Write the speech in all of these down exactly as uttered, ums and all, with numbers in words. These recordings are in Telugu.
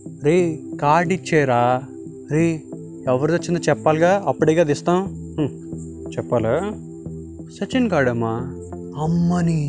రే కార్డు ఇచ్చేరా, రే ఎవరిది వచ్చిందో చెప్పాలిగా, అప్పుడేగా ఇస్తాం. చెప్పాలా? సచిన్ కార్డమ్మా. అమ్మని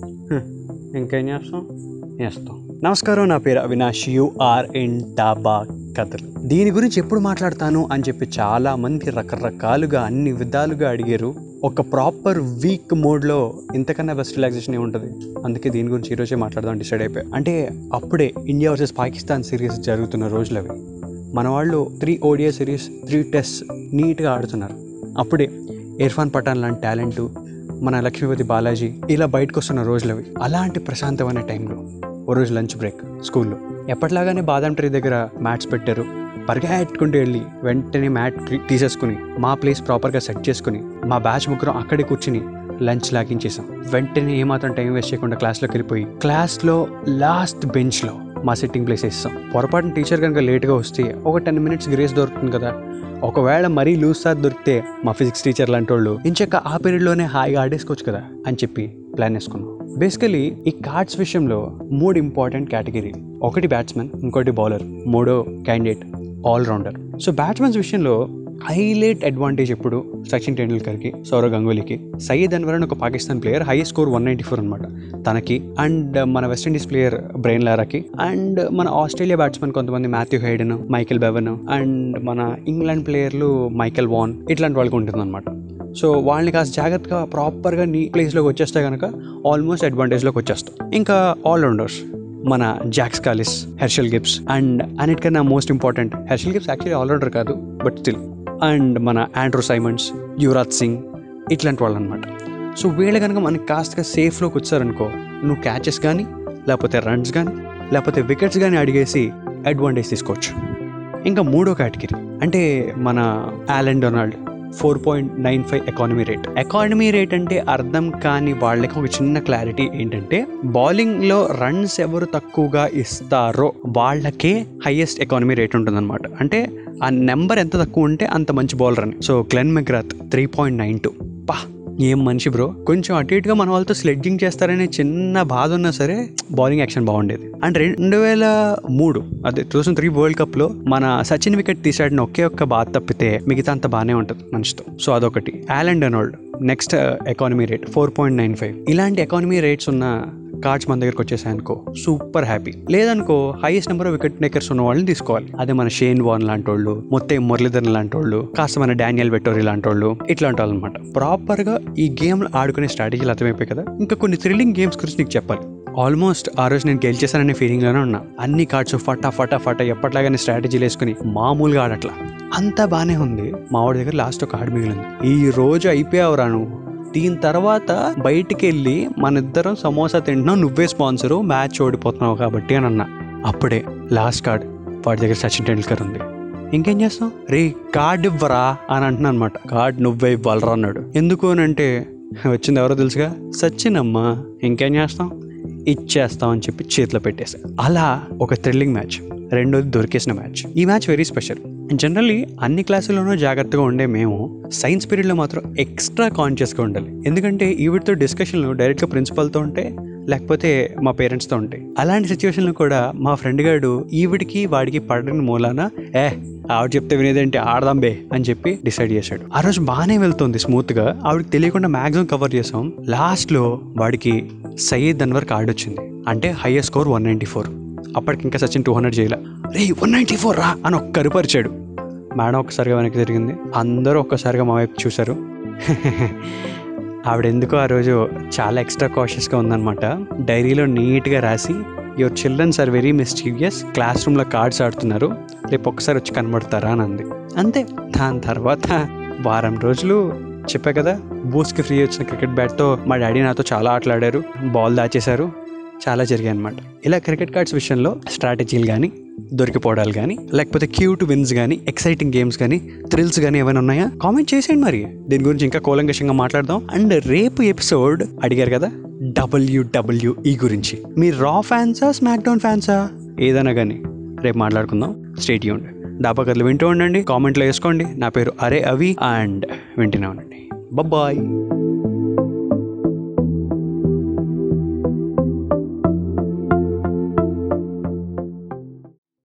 ఇంకేం చేస్తాం, వేస్తాం. నమస్కారం, నా పేరు అవినాష్. యూఆర్ ఇన్ డాబా కథలు. దీని గురించి ఎప్పుడు మాట్లాడతాను అని చెప్పి చాలా మంది రకరకాలుగా అన్ని విధాలుగా అడిగారు. ఒక ప్రాపర్ వీక్ మోడ్లో ఇంతకన్నా బెస్ట్ రిలాక్సేషన్ ఏముంటుంది. అందుకే దీని గురించి ఈరోజే మాట్లాడదాం డిసైడ్ అయిపోయి. అంటే అప్పుడే ఇండియా వర్సెస్ పాకిస్తాన్ సిరీస్ జరుగుతున్న రోజులు అవి. మన వాళ్ళు three ODI series, three test నీట్గా ఆడుతున్నారు. అప్పుడే ఇర్ఫాన్ పఠాన్ లాంటి టాలెంటు, మన లక్ష్మీపతి బాలాజీ ఇలా బయటకు వస్తున్న రోజులు అవి. అలాంటి ప్రశాంతమైన టైంలో ఓ రోజు లంచ్ బ్రేక్ స్కూల్లో ఎప్పటిలాగానే బాదం ట్రీ దగ్గర మ్యాట్స్ పెట్టారు. పరిగెట్టుకుంటూ వెళ్ళి వెంటనే మ్యాట్ తీసేసుకుని మా ప్లేస్ ప్రాపర్గా సెట్ చేసుకుని మా బ్యాచ్ ముగ్గురం అక్కడే కూర్చుని లంచ్ లాగించేసాం. వెంటనే ఏమాత్రం టైం వేస్ట్ చేయకుండా క్లాస్లోకి వెళ్ళిపోయి క్లాస్లో లాస్ట్ బెంచ్లో మా సిట్టింగ్ ప్లేస్ వేస్తాం. పొరపాటున టీచర్ కనుక లేట్గా వస్తే ఒక టెన్ మినిట్స్ గ్రేస్ దొరుకుతుంది కదా. ఒకవేళ మరీ లూజ్ సార్ దొరికితే మా ఫిజిక్స్ టీచర్ లాంటి వాళ్ళు ఇంచక్క ఆ పీరియడ్లోనే హాయిగా ఆడేసుకోవచ్చు కదా అని చెప్పి ప్లాన్ వేసుకున్నాం. బేసికలీ ఈ కార్డ్స్ విషయంలో మూడు ఇంపార్టెంట్ కేటగిరీ. ఒకటి బ్యాట్స్మెన్, ఇంకోటి బౌలర్, మూడో క్యాండిడేట్ ఆల్రౌండర్. సో బ్యాట్స్మెన్స్ విషయంలో హైలైట్ అడ్వాంటేజ్ ఎప్పుడు సచిన్ టెండూల్కర్కి, సౌరవ్ గంగూలీకి. సయీద్ అన్వర్ అని ఒక Pakistan player, highest score one ninety four అనమాట తనకి. అండ్ మన వెస్టిండీస్ ప్లేయర్ బ్రెయిన్ లారాకి. అండ్ మన ఆస్ట్రేలియా బ్యాట్స్మెన్ కొంతమంది Matthew Hayden, Michael Bevan, and మన ఇంగ్లాండ్ ప్లేయర్లు మైకెల్ వాన్, ఇట్లాంటి వాళ్ళకి ఉంటుంది అనమాట. సో వాళ్ళని కాస్త జాగ్రత్తగా ప్రాపర్గా నీ ప్లేస్లోకి వచ్చేస్తే కనుక ఆల్మోస్ట్ అడ్వాంటేజ్లోకి వచ్చేస్తాం. ఇంకా ఆల్రౌండర్స్ మన Jacques Kallis, Herschelle Gibbs, and అన్నిటికన్నా most important Herschelle Gibbs actually allrounder కాదు బట్ స్టిల్, అండ్ మన ఆండ్రూ సైమండ్స్, యువరాజ్ సింగ్, ఇట్లాంటి వాళ్ళు అనమాట. సో వీళ్ళు కనుక మనకి కాస్తగా సేఫ్లోకి వచ్చారనుకో, నువ్వు క్యాచెస్ కానీ లేకపోతే రన్స్ కానీ లేకపోతే వికెట్స్ కానీ అడిగేసి అడ్వాంటేజ్ తీసుకోవచ్చు. ఇంకా మూడో కేటగిరీ అంటే మన Allan Donald, four point nine five economy rate. Economy rate అంటే అర్థం కాని వాళ్ళకి ఒక చిన్న క్లారిటీ ఏంటంటే, బౌలింగ్లో రన్స్ ఎవరు తక్కువగా ఇస్తారో వాళ్ళకే హైయెస్ట్ ఎకానమీ రేట్ ఉంటుంది అనమాట. అంటే ఆ నెంబర్ ఎంత తక్కువ ఉంటే అంత మంచి బౌలర్ అని. So Glenn McGrath three point nine two. పా ఏం మనిషి బ్రో. కొంచెం అటు ఇటుగా మన వాళ్ళతో స్లెడ్జింగ్ చేస్తారనే చిన్న బాధ ఉన్నా సరే బౌలింగ్ యాక్షన్ బాగుండేది. అండ్ రెండు వేల మూడు అదే two thousand three world cup లో మన సచిన్ వికెట్ తీసాడిన ఒకే ఒక్క బాధ తప్పితే మిగతా అంత బాగానే ఉంటుంది మనిషితో. సో అదొకటి. Allan Donald next economy rate four point nine five. ఇలాంటి ఎకానమీ రేట్స్ ఉన్న కార్డ్స్ మన దగ్గరకు వచ్చేసాయనుకో సూపర్ హ్యాపీ. లేదనుకో highest number of wicket makers ఉన్న వాళ్ళని తీసుకోవాలి. అదే మన షేన్ వార్న్ లాంటి వాళ్ళు, మొత్తం మురళీధరన్ లాంటి వాళ్ళు, కాస్త మన డానియల్ వెట్టోరీ లాంటి వాళ్ళు, ఇట్లాంటి వాళ్ళు అనమాట. ప్రాపర్ గా ఈ గేమ్ ఆడుకునే స్ట్రాటజీలు అర్థమైపోయి కదా. ఇంకా కొన్ని థ్రిల్లింగ్ గేమ్స్ గురించి నీకు చెప్పాలి. ఆల్మోస్ట్ ఆ రోజు నేను గెలిచేసాననే ఫీలింగ్ లోనే ఉన్నా. అన్ని కార్డ్స్ ఫటా ఫటా ఫటా ఎప్పట్లాగానే స్ట్రాటజీలు వేసుకుని మామూలుగా ఆడట్లా. అంతా బానే ఉంది. మా వాడి దగ్గర లాస్ట్ ఒక కార్డు మిగిలింది. ఈ రోజు అయిపోయావురా నువ్వు. దీని తర్వాత బయటికి వెళ్ళి మన ఇద్దరం సమోసా తింటున్నావు, నువ్వే స్పాన్సరు, మ్యాచ్ ఓడిపోతున్నావు కాబట్టి అని అన్నా. అప్పుడే లాస్ట్ కార్డ్ వాడి దగ్గర సచిన్ టెండూల్కర్ ఉంది. ఇంకేం చేస్తాం, రే కార్డ్ ఇవ్వరా అని అంటున్నా అనమాట. కార్డ్ నువ్వే ఇవ్వాలరా అన్నాడు. ఎందుకు అని అంటే వచ్చింది ఎవరో తెలుసుగా, సచిన్ అమ్మ. ఇంకేం చేస్తాం, ఇచ్చేస్తాం అని చెప్పి చేతిలో పెట్టేసా. అలా ఒక థ్రిల్లింగ్ మ్యాచ్. రెండోది దొరికేసిన మ్యాచ్. ఈ మ్యాచ్ వెరీ స్పెషల్. జనరల్లీ అన్ని క్లాసుల్లోనూ జాగ్రత్తగా ఉండే మేము సైన్స్ పీరియడ్లో మాత్రం ఎక్స్ట్రా కాన్షియస్గా ఉండాలి. ఎందుకంటే ఈవిడితో డిస్కషన్లు డైరెక్ట్గా ప్రిన్సిపల్తో ఉంటాయి, లేకపోతే మా పేరెంట్స్తో ఉంటాయి. అలాంటి సిచ్యువేషన్లో కూడా మా ఫ్రెండ్ గారు ఈవిడికి వాడికి పడని మూలాన ఏ ఆవిడ చెప్తే వినేదేంటి, ఆడదాం బే అని చెప్పి డిసైడ్ చేశాడు. ఆ రోజు బాగానే వెళ్తుంది స్మూత్గా. ఆవిడకి తెలియకుండా మ్యాక్సిమం కవర్ చేసాం. లాస్ట్లో వాడికి సయీద్ అన్వర్ కార్డ్ వచ్చింది. అంటే highest score one ninety four. అప్పటికి ఇంకా సచిన్ టూ హండ్రెడ్ చేయాల. రే వన్ నైంటీ ఫోర్ రా అని ఒక్కరు పరిచాడు. మేడం ఒక్కసారిగా వెనక్కి తిరిగింది. అందరూ ఒక్కసారిగా మా వైపు చూశారు. ఆవిడ ఎందుకో ఆ రోజు చాలా ఎక్స్ట్రా కాషియస్గా ఉందన్నమాట. డైరీలో నీట్గా రాసి, your children's are very mischievous, class రూమ్లో కార్డ్స్ ఆడుతున్నారు, రేపు ఒక్కసారి వచ్చి కనబడతారా అని అంది. అంతే. దాని తర్వాత వారం రోజులు చెప్పా కదా, బూస్ట్కి ఫ్రీ వచ్చిన క్రికెట్ బ్యాట్తో మా డాడీ నాతో చాలా ఆటలాడారు, బాల్ దాచేశారు, చాలా జరిగాయి అనమాట. ఇలా క్రికెట్ కార్డ్స్ విషయంలో స్ట్రాటజీలు కానీ, దొరికిపోవడాలు కానీ, లేకపోతే క్యూట్ విన్స్ కానీ, ఎక్సైటింగ్ గేమ్స్ కానీ, థ్రిల్స్ కానీ ఏమైనా ఉన్నాయా కామెంట్ చేసేయండి. మరి దీని గురించి ఇంకా కూలంకషంగా మాట్లాడదాం. అండ్ రేపు ఎపిసోడ్ అడిగారు కదా డబ్ల్యూడబ్ల్యూఈ గురించి. మీరు రా ఫ్యాన్సా, స్మాక్ డౌన్ ఫ్యాన్సా, ఏదైనా కానీ రేపు మాట్లాడుకుందాం. Stay tuned. డాబా కథలు వింటూ ఉండండి, కామెంట్లో వేసుకోండి. నా పేరు అరే అవి అండ్ వింటూనే ఉండండి. బాయ్.